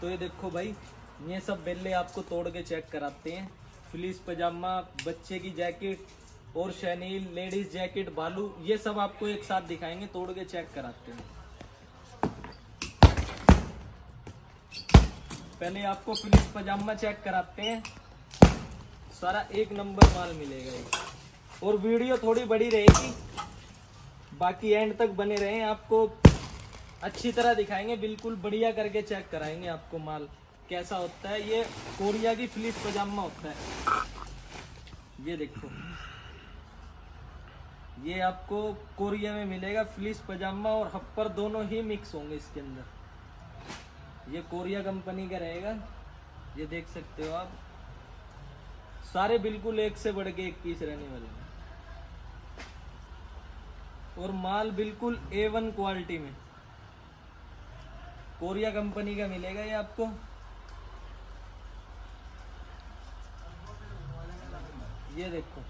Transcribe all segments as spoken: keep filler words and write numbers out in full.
तो ये देखो भाई, ये सब बेल्ले आपको तोड़ के चेक कराते हैं। फ्लीस पजामा, बच्चे की जैकेट और शैनील, लेडीज जैकेट, बालू, ये सब आपको एक साथ दिखाएंगे, तोड़ के चेक कराते हैं। पहले आपको फ्लीस पजामा चेक कराते हैं। सारा एक नंबर माल मिलेगा ये। और वीडियो थोड़ी बड़ी रहेगी, बाकी एंड तक बने रहें, आपको अच्छी तरह दिखाएंगे, बिल्कुल बढ़िया करके चेक कराएंगे आपको माल कैसा होता है। ये कोरिया की फ्लीस पजामा होता है। ये देखो, ये आपको कोरिया में मिलेगा। फ्लीस पजामा और हप्पर दोनों ही मिक्स होंगे इसके अंदर। ये कोरिया कंपनी का रहेगा, ये देख सकते हो आप। सारे बिल्कुल एक से बढ़ के एक पीस रहने वाले हैं और माल बिल्कुल ए वन क्वालिटी में कोरिया कंपनी का मिलेगा ये आपको। ये देखो,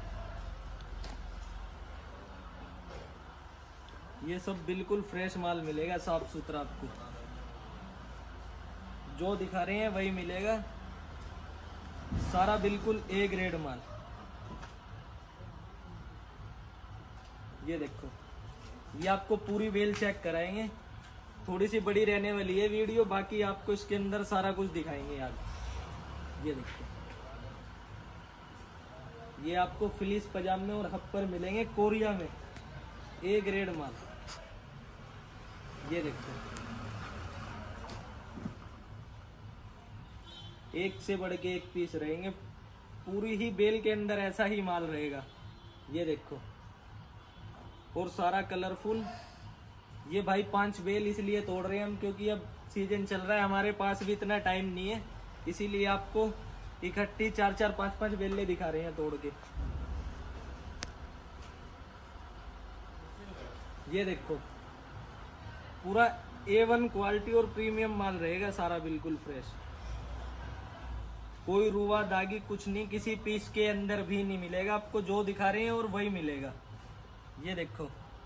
ये सब बिल्कुल फ्रेश माल मिलेगा, साफ सुथरा। आपको जो दिखा रहे हैं वही मिलेगा, सारा बिल्कुल ए ग्रेड माल। ये देखो, ये आपको पूरी बेल चेक कराएंगे। थोड़ी सी बड़ी रहने वाली है वीडियो, बाकी आपको इसके अंदर सारा कुछ दिखाएंगे यार। ये देखो, ये आपको फ्लीस पजामे और हप्पर मिलेंगे कोरिया में, ए ग्रेड माल। ये देखो, एक से बढ़ के एक पीस रहेंगे, पूरी ही बेल के अंदर ऐसा ही माल रहेगा। ये देखो, और सारा कलरफुल। ये भाई पांच बेल इसलिए तोड़ रहे हैं हम, क्योंकि अब सीजन चल रहा है, हमारे पास भी इतना टाइम नहीं है, इसीलिए आपको इकट्ठी चार चार पांच पांच बेले दिखा रहे हैं तोड़ के। ये देखो, पूरा ए वन क्वालिटी और प्रीमियम माल रहेगा, सारा बिल्कुल फ्रेश। कोई रुआ दागी कुछ नहीं, किसी पीस के अंदर भी नहीं मिलेगा आपको। जो दिखा रहे हैं और वही मिलेगा। ये देखो,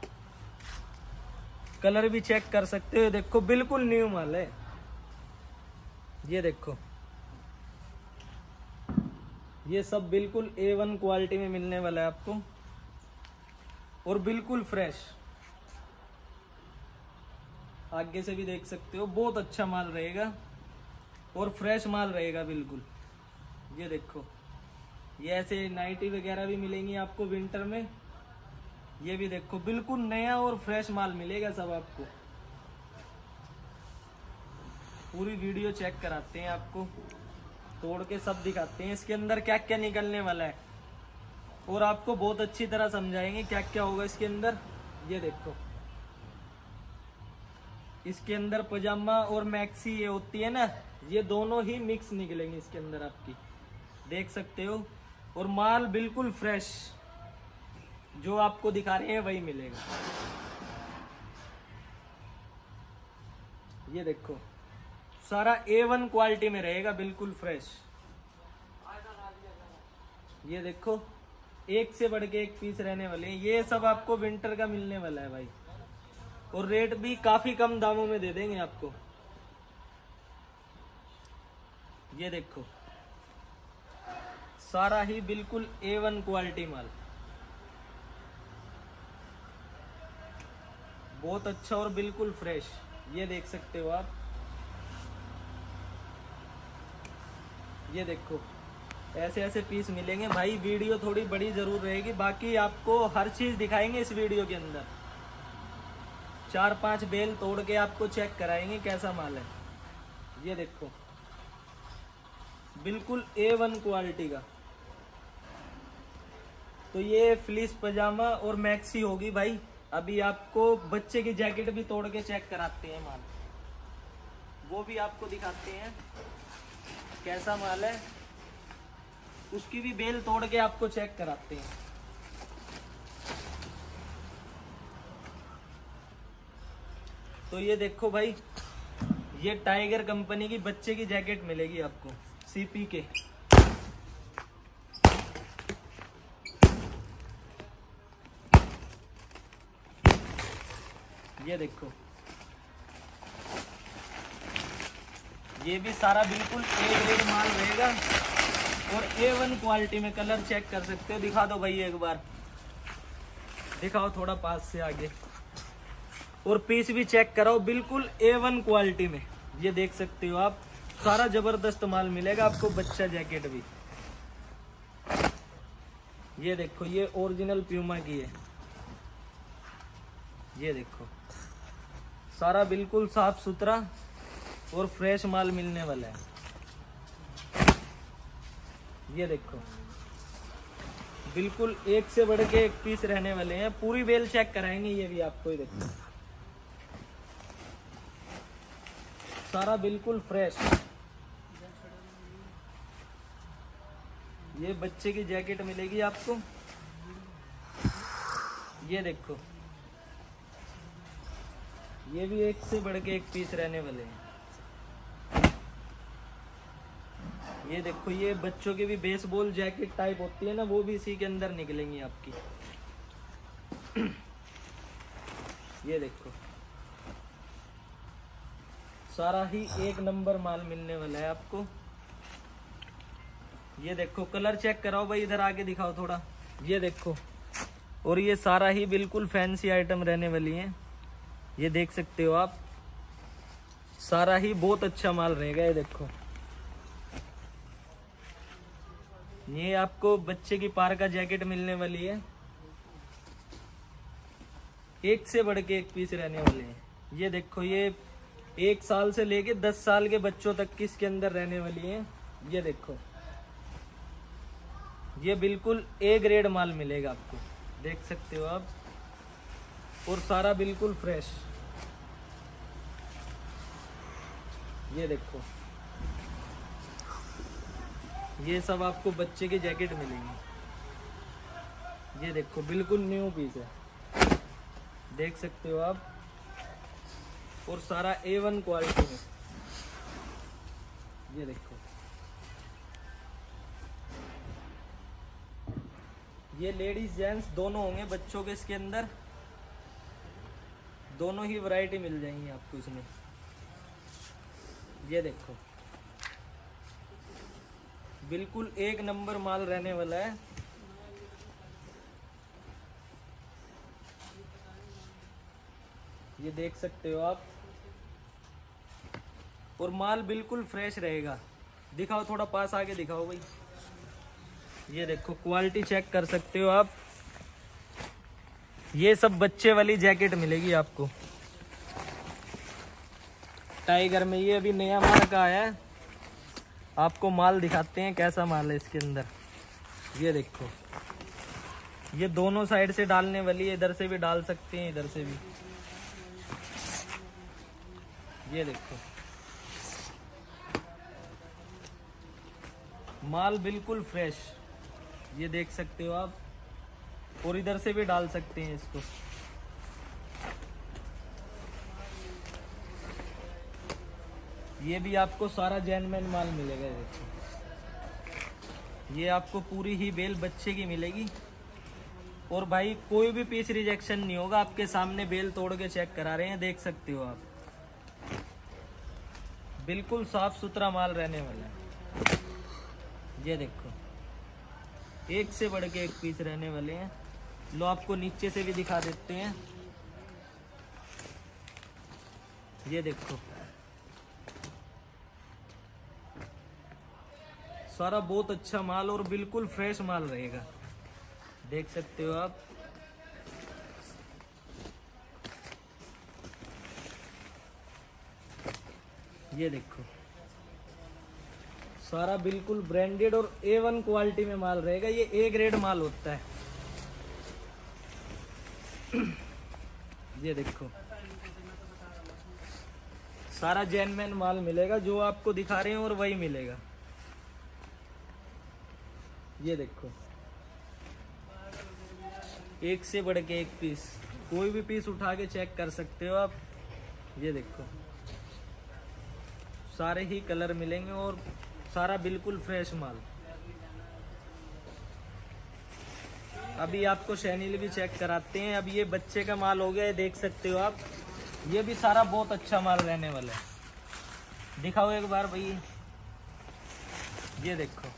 कलर भी चेक कर सकते हो। देखो, बिल्कुल न्यू माल है। ये देखो, ये सब बिल्कुल ए वन क्वालिटी में मिलने वाला है आपको और बिल्कुल फ्रेश। आगे से भी देख सकते हो, बहुत अच्छा माल रहेगा और फ्रेश माल रहेगा बिल्कुल। ये देखो, ये ऐसे नाइटी वगैरह भी मिलेंगी आपको विंटर में। ये भी देखो, बिल्कुल नया और फ्रेश माल मिलेगा सब आपको। पूरी वीडियो चेक कराते हैं आपको, तोड़ के सब दिखाते हैं इसके अंदर क्या क्या निकलने वाला है, और आपको बहुत अच्छी तरह समझाएंगे क्या क्या होगा इसके अंदर। ये देखो, इसके अंदर पजामा और मैक्सी ये होती है ना, ये दोनों ही मिक्स निकलेंगे इसके अंदर आपकी, देख सकते हो। और माल बिल्कुल फ्रेश, जो आपको दिखा रहे हैं वही मिलेगा। ये देखो, सारा ए वन क्वालिटी में रहेगा, बिल्कुल फ्रेश। ये देखो, एक से बढ़ के एक पीस रहने वाले हैं। ये सब आपको विंटर का मिलने वाला है भाई, और रेट भी काफी कम दामों में दे देंगे आपको। ये देखो, सारा ही बिल्कुल ए वन क्वालिटी माल, बहुत अच्छा और बिल्कुल फ्रेश। ये देख सकते हो आप। ये देखो, ऐसे ऐसे पीस मिलेंगे भाई। वीडियो थोड़ी बड़ी जरूर रहेगी, बाकी आपको हर चीज दिखाएंगे इस वीडियो के अंदर। चार पांच बेल तोड़ के आपको चेक कराएंगे कैसा माल है। ये देखो, बिल्कुल ए वन क्वालिटी का। तो ये फ्लीस पजामा और मैक्सी होगी भाई। अभी आपको बच्चे की जैकेट भी तोड़ के चेक कराते हैं माल, वो भी आपको दिखाते हैं कैसा माल है, उसकी भी बेल तोड़ के आपको चेक कराते हैं। तो ये देखो भाई, ये टाइगर कंपनी की बच्चे की जैकेट मिलेगी आपको, सीपी के। ये देखो, ये भी सारा बिल्कुल ए ग्रेड माल रहेगा और ए वन क्वालिटी में। कलर चेक कर सकते हो, दिखा दो भाई एक बार, दिखाओ थोड़ा पास से आगे। और पीस भी चेक कराओ, बिल्कुल ए वन क्वालिटी में। ये देख सकते हो आप, सारा जबरदस्त माल मिलेगा आपको। बच्चा जैकेट भी, ये देखो, ये ओरिजिनल प्यूमा की है। ये देखो, सारा बिल्कुल साफ सुथरा और फ्रेश माल मिलने वाला है। ये देखो, बिल्कुल एक से बढ़ के एक पीस रहने वाले हैं। पूरी बेल चेक कराएंगे ये भी आपको। ये देखो, सारा बिल्कुल फ्रेश। ये बच्चे की जैकेट मिलेगी आपको। ये देखो, ये भी एक से बढ़ के एक पीस रहने वाले हैं। ये देखो, ये बच्चों की भी बेसबॉल जैकेट टाइप होती है ना, वो भी इसी के अंदर निकलेंगी आपकी। ये देखो, सारा ही एक नंबर माल मिलने वाला है आपको। ये देखो, कलर चेक कराओ भाई, इधर आके दिखाओ थोड़ा। ये देखो, और ये सारा ही बिल्कुल फैंसी आइटम रहने वाली है। ये देख सकते हो आप, सारा ही बहुत अच्छा माल रहेगा। ये देखो, ये आपको बच्चे की पार्का जैकेट मिलने वाली है। एक से बढ़ के एक पीस रहने वाले हैं। ये देखो, ये एक साल से लेके दस साल के बच्चों तक की इसके अंदर रहने वाली है। ये देखो, ये बिल्कुल ए ग्रेड माल मिलेगा आपको, देख सकते हो आप। और सारा बिल्कुल फ्रेश। ये देखो, ये सब आपको बच्चे की जैकेट मिलेंगी। ये देखो, बिल्कुल न्यू पीस है, देख सकते हो आप। और सारा ए वन क्वालिटी में। ये देखो, ये लेडीज जेंट्स दोनों होंगे बच्चों के इसके अंदर। दोनों ही वैरायटी मिल जाएंगी आपको इसमें। ये देखो, बिल्कुल एक नंबर माल रहने वाला है। ये देख सकते हो आप, और माल बिल्कुल फ्रेश रहेगा। दिखाओ थोड़ा पास आके दिखाओ भाई। ये देखो, क्वालिटी चेक कर सकते हो आप। ये सब बच्चे वाली जैकेट मिलेगी आपको टाइगर में। ये अभी नया माल का आया है, आपको माल दिखाते हैं कैसा माल है इसके अंदर। ये देखो, ये दोनों साइड से डालने वाली है, इधर से भी डाल सकते हैं, इधर से भी। ये देखो, माल बिल्कुल फ्रेश। ये देख सकते हो आप, और इधर से भी डाल सकते हैं इसको। ये भी आपको सारा जेन्युइन माल मिलेगा। देखो, ये आपको पूरी ही बेल बच्चे की मिलेगी। और भाई कोई भी पीस रिजेक्शन नहीं होगा, आपके सामने बेल तोड़ के चेक करा रहे हैं, देख सकते हो आप। बिल्कुल साफ सुथरा माल रहने वाला है। ये देखो, एक से बढ़ के एक पीस रहने वाले हैं। लो, आपको नीचे से भी दिखा देते हैं। ये देखो, सारा बहुत अच्छा माल और बिल्कुल फ्रेश माल रहेगा, देख सकते हो आप। ये देखो, सारा बिल्कुल ब्रांडेड और ए वन क्वालिटी में माल रहेगा। ये ए ग्रेड माल होता है। ये देखो, सारा जेन्युइन माल मिलेगा, जो आपको दिखा रहे हैं और वही मिलेगा। ये देखो, एक से बढ़ के एक पीस, कोई भी पीस उठा के चेक कर सकते हो आप। ये देखो, सारे ही कलर मिलेंगे और सारा बिल्कुल फ्रेश माल। अभी आपको शैनिल भी चेक कराते हैं। अब ये बच्चे का माल हो गया है, देख सकते हो आप। ये भी सारा बहुत अच्छा माल रहने वाला है। दिखाओ एक बार भैया, ये देखो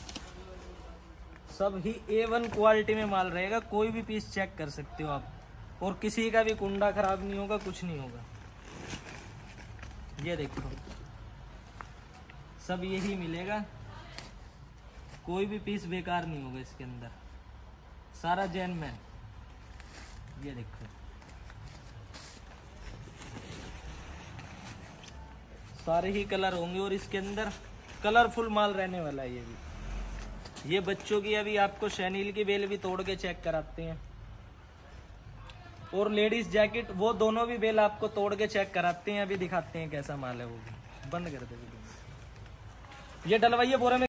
सब ही ए वन क्वालिटी में माल रहेगा, कोई भी पीस चेक कर सकते हो आप, और किसी का भी कुंडा खराब नहीं होगा, कुछ नहीं होगा। ये देखो सब यही मिलेगा, कोई भी पीस बेकार नहीं होगा इसके अंदर, सारा जेन्युइन। ये देखो सारे ही कलर होंगे और इसके अंदर कलरफुल माल रहने वाला है। ये भी ये बच्चों की अभी आपको शैनील की बेल भी तोड़ के चेक कराते हैं, और लेडीज जैकेट वो दोनों भी बेल आपको तोड़ के चेक कराते हैं। अभी दिखाते हैं कैसा माल है, वो भी बंद कर दे। ये डलवाइए बोरे में।